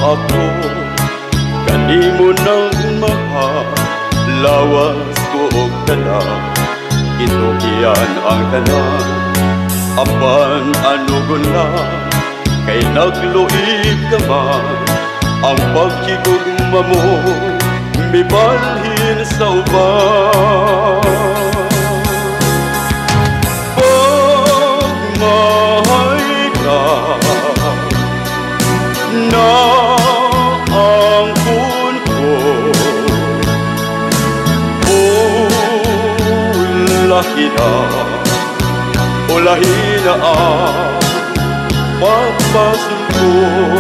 ako kanimo nang mahal, lawas ko og dala, gitukian ang tanan. Apan anugon na kay nagluib ka man, ang pagkigugma mo mibalhin sa uban. Pagmahay ka na ang punko, ulahin na ang pagpasuko.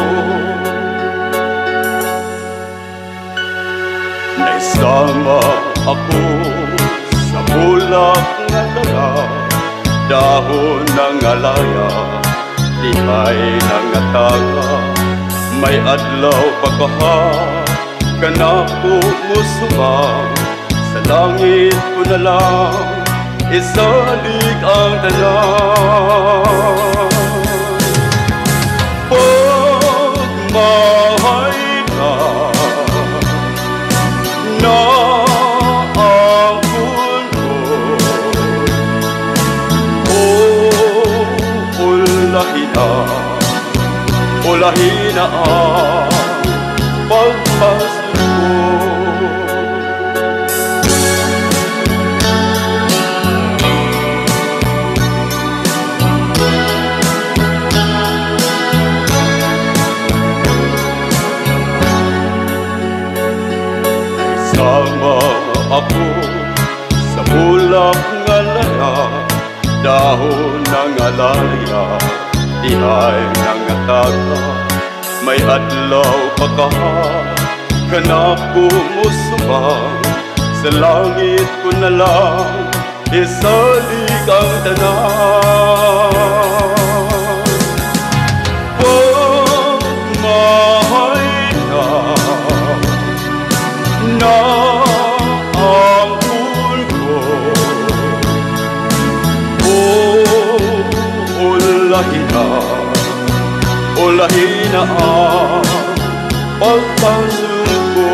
Naisama ako sa bulak nga dala, dahon ng alaya, di ay nangataga. May adlaw pagkaha, kanako mo sumang, sa langit ko na lang isalig ang tanan. Pagmahay ka na ang punko, ulahin na ang pagpasuko. Sama ako sa bulak nga laya, dahon ng alaya, di ay nangataga. May adlaw pagkaha, kanako mo sumang, sa langit ko na lang isalig ang tanan. Pagmahay ka na ang punko, ulahin na ang pagpasuko.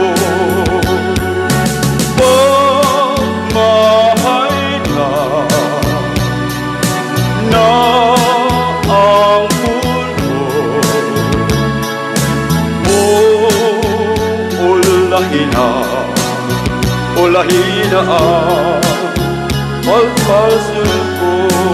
Pagmahay ka na ang punko, ulahin na ang pagpasuko.